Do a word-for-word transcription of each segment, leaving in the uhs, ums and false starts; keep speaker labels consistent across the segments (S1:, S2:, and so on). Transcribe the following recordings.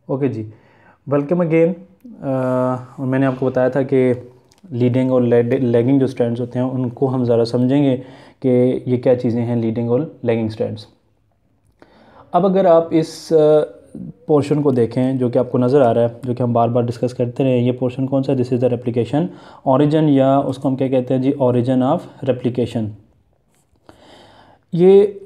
S1: Okay जी, welcome again. और मैंने आपको बताया था कि लीडिंग और लैगिंग जो स्ट्रैंड्स होते हैं उनको हम ज़रा समझेंगे कि ये क्या चीज़ें हैं लीडिंग और लैगिंग स्ट्रैंड्स। अब अगर आप इस पोर्शन को देखें जो कि आपको नज़र आ रहा है, जो कि हम बार बार डिस्कस करते रहे, ये पोर्शन कौन सा है? This is the replication origin, या उसको हम क्या कहते हैं जी, ओरिजिन ऑफ रेप्लिकेशन। ये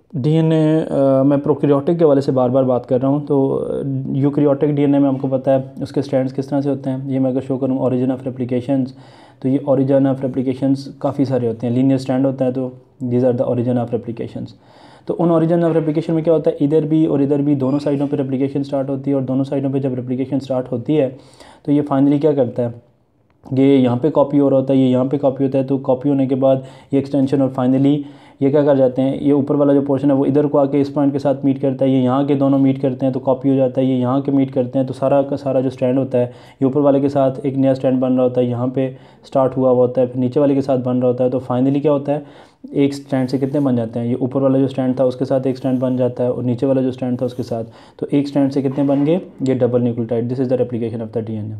S1: डीएनए मैं प्रोकैरियोटिक के वाले से बार बार बात कर रहा हूँ, तो यूकैरियोटिक डीएनए में आपको पता है उसके स्ट्रैंड्स किस तरह से होते हैं। ये मैं अगर शो करूँ ओरिजिन ऑफ रेप्लिकेशंस, तो ये ओरिजिन ऑफ रेप्लिकेशंस काफ़ी सारे होते हैं। लीनियर स्ट्रैंड होता है, तो these are the origin of replications. तो उन ओरिजिन ऑफ रेप्लिकेशन में क्या होता है, इधर भी और इधर भी दोनों साइडों पर रेप्लिकेशन स्टार्ट होती है, और दोनों साइडों पर जब रेप्लिकेशन स्टार्ट होती है तो ये फाइनली क्या करता है, ये यहाँ पे कॉपी हो रहा होता है, ये यहाँ पे कॉपी होता है। तो कॉपी होने के बाद ये एक्सटेंशन, और फाइनली ये क्या कर जाते हैं, ये ऊपर वाला जो पोर्शन है वो इधर को आके इस पॉइंट के साथ मीट करता है, ये यहाँ के दोनों मीट करते हैं तो कॉपी हो जाता है, ये यहाँ के मीट करते हैं तो सारा का सारा जो स्ट्रैंड होता है ये ऊपर वाले के साथ एक नया स्ट्रैंड बन रहा होता है, यहाँ पे स्टार्ट हुआ हुआ होता है, फिर नीचे वाले के साथ बन रहा होता है। तो फाइनली क्या होता है, एक स्ट्रैंड से कितने बन जाते हैं, ये ऊपर वाला जो स्ट्रैंड था उसके साथ एक स्ट्रैंड बन जाता है, और नीचे वाला जो स्ट्रैंड था उसके साथ, तो एक स्ट्रैंड से कितने बन गए, ये double nucleotide. This is the replication of the DNA.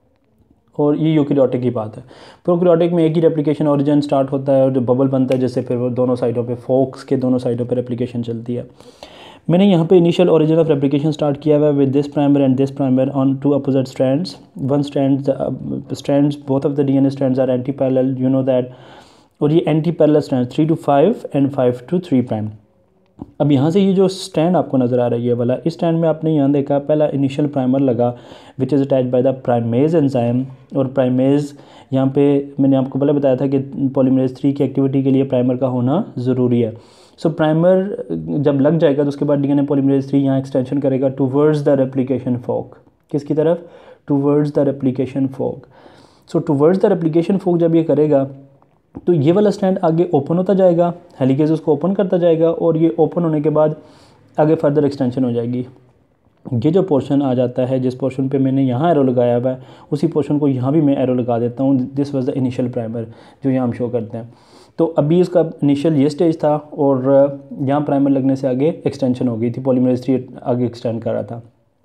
S1: और ये यूकैरियोटिक की बात है। प्रोकैरियोटिक में एक ही रेप्लिकेशन ओरिजिन स्टार्ट होता है और जो बबल बनता है, जैसे फिर वो दोनों साइडों पे फोक्स के दोनों साइडों पे रेप्लिकेशन चलती है। मैंने यहाँ पे initial origin of replication start किया हुआ है with this primer and this primer on two opposite strands. One strand strands both of the DNA strands are anti parallel, you know that. और ये anti parallel strand three to five and five to three prime. अब यहाँ से ये जो stand आपको नज़र आ रहा है ये वाला, इस स्टैंड में आपने यहाँ देखा पहला इनिशियल प्राइमर लगा which is attached by the primase enzyme. और प्राइमेज यहाँ पे मैंने आपको पहले बताया था कि पॉलीमरेज थ्री की एक्टिविटी के लिए प्राइमर का होना ज़रूरी है। सो so, प्राइमर जब लग जाएगा तो उसके बाद डीएनए पॉलीमरेज थ्री यहाँ एक्सटेंशन करेगा टूवर्ड्स द रेप्लिकेशन फोक। किसकी तरफ? Towards the replication fork. So towards the replication fork जब ये करेगा तो ये वाला स्ट्रैंड आगे ओपन होता जाएगा, हेलिकेज उसको ओपन करता जाएगा, और ये ओपन होने के बाद आगे फर्दर एक्सटेंशन हो जाएगी। ये जो पोर्शन आ जाता है, जिस पोर्शन पे मैंने यहाँ एरो लगाया हुआ है, उसी पोर्शन को यहाँ भी मैं एरो लगा देता हूँ। This was the initial primer जो यहाँ हम शो करते हैं। तो अभी इसका इनिशियल ये स्टेज था, और यहाँ प्राइमर लगने से आगे एक्सटेंशन हो गई थी, पॉलीमरेज थ्री आगे एक्सटेंड कर रहा था।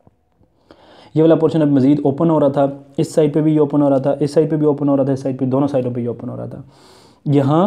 S1: ये वाला पोर्शन अब मज़ीद ओपन हो रहा था, इस साइड पे भी ये ओपन हो रहा था, इस साइड पे भी ओपन हो रहा था, इस साइड पे, दोनों साइडों पे ये ओपन हो रहा था। यहाँ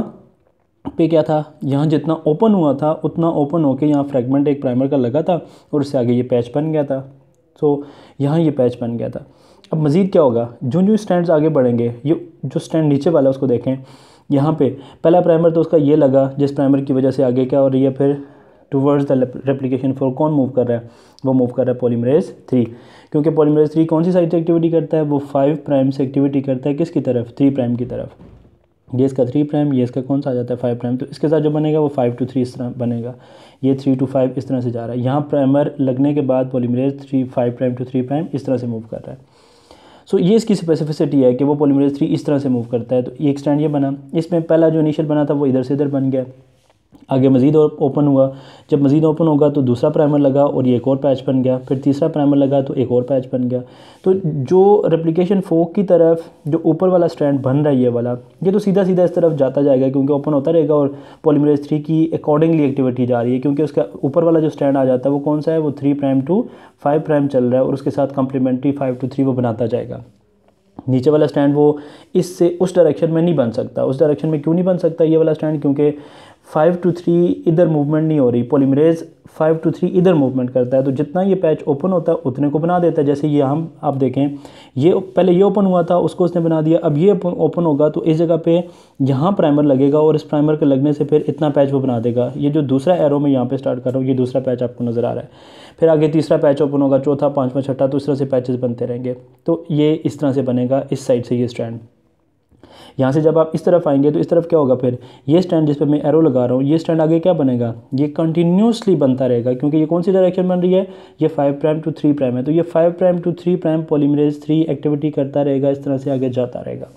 S1: पे क्या था, यहाँ जितना ओपन हुआ था उतना ओपन होके यहाँ फ्रैगमेंट एक प्राइमर का लगा था, और उससे आगे ये पैच बन गया था। तो यहाँ ये पैच बन गया था। अब मज़ीद क्या होगा, जो जो स्टैंड्स आगे बढ़ेंगे, ये जो स्टैंड नीचे वाला उसको देखें, यहाँ पे पहला प्राइमर तो उसका ये लगा, जिस प्राइमर की वजह से आगे क्या हो रही है, फिर टूवर्ड्स द रेप्लिकेशन फोर कौन मूव कर रहा है, वो मूव कर रहा है पॉलीमरेज थ्री। क्योंकि पॉलीमरेज थ्री कौन सी साइड से एक्टिविटी करता है, वो फाइव प्राइम से एक्टिविटी करता है, किसकी तरफ, थ्री प्राइम की तरफ। ये इसका थ्री प्राइम, ये इसका कौन सा आ जाता है, फाइव प्राइम। तो इसके साथ जो बनेगा वो फाइव टू थ्री इस तरह बनेगा, ये थ्री टू फाइव इस तरह से जा रहा है। यहाँ प्राइमर लगने के बाद polymerase three five prime to three prime इस तरह से मूव कर रहा है। सो so, ये इसकी स्पेसिफिसिटी है कि वो पॉलीमरेज थ्री इस तरह से मूव करता है। तो ये एक्सटेंड ये बना, इसमें पहला जो इनिशियल बना था वो इधर से इधर बन गया, आगे मज़ीद और ओपन हुआ। जब मज़ीद ओपन होगा तो दूसरा प्राइमर लगा और ये एक और पैच बन गया, फिर तीसरा प्राइमर लगा तो एक और पैच बन गया। तो जो रेप्लिकेशन फोक की तरफ जो ऊपर वाला स्ट्रैंड बन रहा है ये वाला, ये तो सीधा सीधा इस तरफ जाता जाएगा, क्योंकि ओपन होता रहेगा और पॉलीमरेज थ्री की अकॉर्डिंगली एक्टिविटी जा रही है, क्योंकि उसका ऊपर वाला जो स्ट्रैंड आ जाता है वो कौन सा है, वो three prime to five prime चल रहा है, और उसके साथ कम्प्लीमेंट्री फाइव टू थ्री वो बनाता जाएगा। नीचे वाला स्टैंड वो इससे उस डायरेक्शन में नहीं बन सकता। उस डायरेक्शन में क्यों नहीं बन सकता ये वाला स्टैंड, क्योंकि फाइव टू थ्री इधर मूवमेंट नहीं हो रही, पॉलीमरेज फाइव टू थ्री इधर मूवमेंट करता है। तो जितना ये पैच ओपन होता है उतने को बना देता है। जैसे ये हम आप देखें, ये पहले ये ओपन हुआ था, उसको उसने बना दिया, अब ये ओपन होगा तो इस जगह पे यहाँ प्राइमर लगेगा, और इस प्राइमर के लगने से फिर इतना पैच वो बना देगा। ये जो दूसरा एरो में यहाँ पे स्टार्ट कर रहा हूँ, ये दूसरा पैच आपको नज़र आ रहा है, फिर आगे तीसरा पैच ओपन होगा, चौथा, पाँचवा, छठा, तो इस तरह से पैचेस बनते रहेंगे। तो ये इस तरह से बनेगा, इस साइड से ये स्ट्रैंड। यहाँ से जब आप इस तरफ आएंगे तो इस तरफ क्या होगा, फिर ये स्टैंड जिस पे मैं एरो लगा रहा हूँ, ये स्टैंड आगे क्या बनेगा, ये कंटिन्यूसली बनता रहेगा, क्योंकि ये कौन सी डायरेक्शन बन रही है, ये five prime to three prime है। तो ये five prime to three prime polymerase three activity करता रहेगा, इस तरह से आगे जाता रहेगा।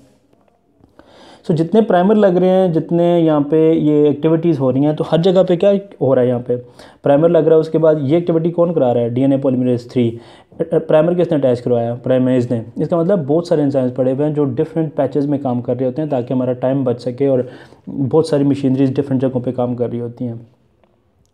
S1: सो so, जितने प्राइमर लग रहे हैं, जितने यहाँ पे ये एक्टिविटीज़ हो रही हैं, तो हर जगह पे क्या हो रहा है, यहाँ पे प्राइमर लग रहा है, उसके बाद ये एक्टिविटी कौन करा रहा है, डीएनए पॉलीमरेज थ्री। प्राइमर किसने अटैच करवाया, प्राइमेज ने। इसका मतलब बहुत सारे एंजाइम्स पड़े हुए हैं जो डिफरेंट पैचेस में काम कर रहे होते हैं, ताकि हमारा टाइम बच सके, और बहुत सारी मशीनरीज डिफरेंट जगहों पर काम कर रही होती हैं।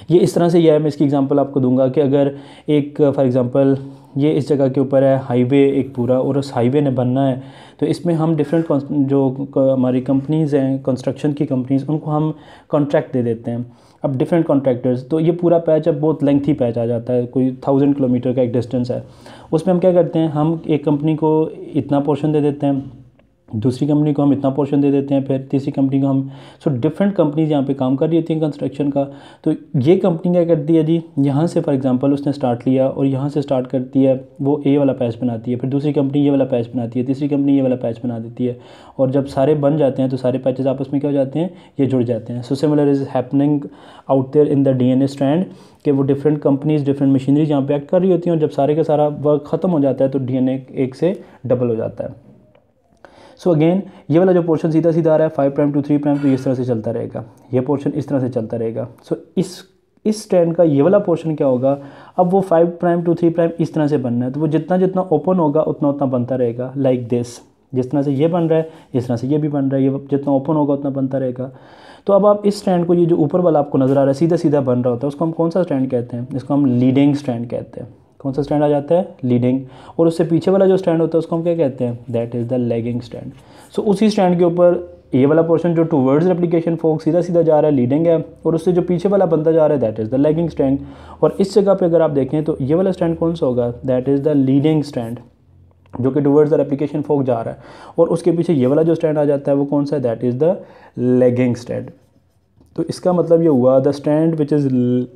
S1: ये इस तरह से यह है, मैं इसकी एग्जांपल आपको दूंगा कि अगर एक फॉर एग्जांपल ये इस जगह के ऊपर है हाईवे एक पूरा, और उस हाईवे ने बनना है, तो इसमें हम डिफरेंट जो हमारी कंपनीज़ हैं कंस्ट्रक्शन की कंपनीज़, उनको हम कॉन्ट्रैक्ट दे देते हैं। अब डिफरेंट कॉन्ट्रैक्टर्स, तो ये पूरा पैच अब बहुत लेंथी पैच आ जाता है, कोई थाउजेंड किलोमीटर का एक डिस्टेंस है। उसमें हम क्या करते हैं, हम एक कंपनी को इतना पोर्शन दे देते हैं, दूसरी कंपनी को हम इतना पोर्शन दे देते हैं, फिर तीसरी कंपनी को हम, सो डिफरेंट कंपनीज यहाँ पे काम कर रही होती हैं कंस्ट्रक्शन का। तो ये कंपनी क्या करती है जी, यहाँ से फॉर एग्जांपल उसने स्टार्ट लिया और यहाँ से स्टार्ट करती है, वो ए वाला पैच बनाती है, फिर दूसरी कंपनी ये वाला पैच बनाती है, तीसरी कंपनी ये वाला पैच बना देती है, और जब सारे बन जाते हैं तो सारे पैचेस आपस में क्या हो जाते हैं, ये जुड़ जाते हैं। So similar is happening out there in the D N A strand, कि वो डिफरेंट कंपनीज डिफरेंट मशीनरीज यहाँ पे एक्ट कर रही होती हैं, और जब सारे का सारा वर्क ख़त्म हो जाता है तो डी एन ए एक से डबल हो जाता है। सो so अगेन ये वाला जो पोर्शन सीधा सीधा आ रहा है five prime to three prime, तो इस तरह से चलता रहेगा, ये पोर्शन इस तरह से चलता रहेगा। सो so इस इस स्ट्रैंड का ये वाला पोर्शन क्या होगा, अब वो five prime to three prime इस तरह से बनना है, तो वो जितना जितना ओपन होगा उतना उतना बनता रहेगा, लाइक like दिस। जिस तरह से ये बन रहा है इस तरह से ये भी बन रहा है, ये जितना ओपन होगा उतना बनता रहेगा। तो अब आप इस स्ट्रैंड को, ये जो ऊपर वाला आपको नज़र आ रहा है सीधा सीधा बन रहा होता है, उसको हम कौन सा स्ट्रैंड कहते हैं, इसको हम लीडिंग स्ट्रैंड कहते हैं। कौन सा स्ट्रैंड आ जाता है, लीडिंग। और उससे पीछे वाला जो स्ट्रैंड होता है उसको हम क्या कहते हैं, that is the lagging strand. So उसी स्ट्रैंड के ऊपर ये वाला पोर्शन जो टूवर्ड्स रेप्लिकेशन फोक सीधा सीधा जा रहा है, लीडिंग है, और उससे जो पीछे वाला बनता जा रहा है that is the lagging strand. और इस जगह पे अगर आप देखें तो ये वाला स्ट्रैंड कौन सा होगा, that is the leading strand, जो कि टूवर्ड्स द रेप्लिकेशन फोक जा रहा है। और उसके पीछे ये वाला जो स्ट्रैंड आ जाता है वो कौन सा है, that is the lagging strand. तो इसका मतलब ये हुआ, the strand which is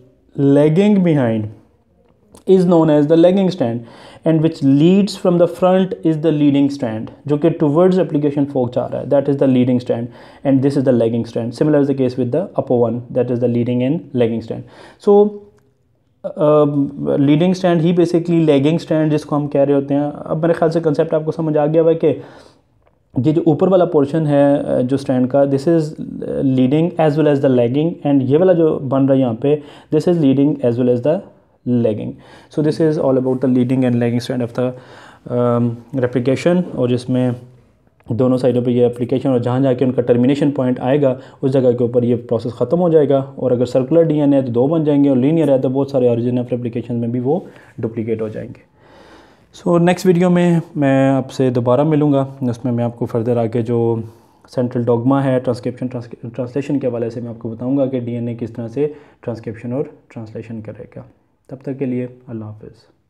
S1: lagging behind is known as the lagging strand, and which leads from the front is the leading strand, जो कि towards application fork जा रहा है, that is the leading strand, and this is the lagging strand. Similar is the case with the upper one, that is the leading and lagging strand. So leading strand ही basically lagging strand जिसको हम कह रहे होते हैं। अब मेरे ख्याल से कंसेप्ट आपको समझ आ गया हुआ है कि ये जो ऊपर वाला पोर्शन है जो स्टैंड का, this is leading as well as the lagging, and ये वाला जो बन रहा है यहाँ पे, this is leading as well as the lagging. So this is all about the leading and lagging strand of the replication, और जिसमें दोनों साइडों पे ये एप्लीकेशन, और जहाँ जाके उनका टर्मिनेशन पॉइंट आएगा उस जगह के ऊपर ये प्रोसेस ख़त्म हो जाएगा। और अगर सर्कुलर डीएनए है तो दो बन जाएंगे, और लीनियर है तो बहुत सारे ओरिजिन ऑफ रेप्लिकेशन में भी वो डुप्लीकेट हो जाएंगे। सो नेक्स्ट वीडियो में मैं आपसे दोबारा मिलूँगा, उसमें मैं आपको फर्दर आगे जो सेंट्रल डॉगमा है ट्रांसक्रिप्शन ट्रांसलेशन के हवाले से मैं आपको बताऊँगा कि डीएनए किस तरह से ट्रांसक्रिप्शन और ट्रांसलेशन करेगा। तब तक के लिए अल्लाह हाफ़िज़।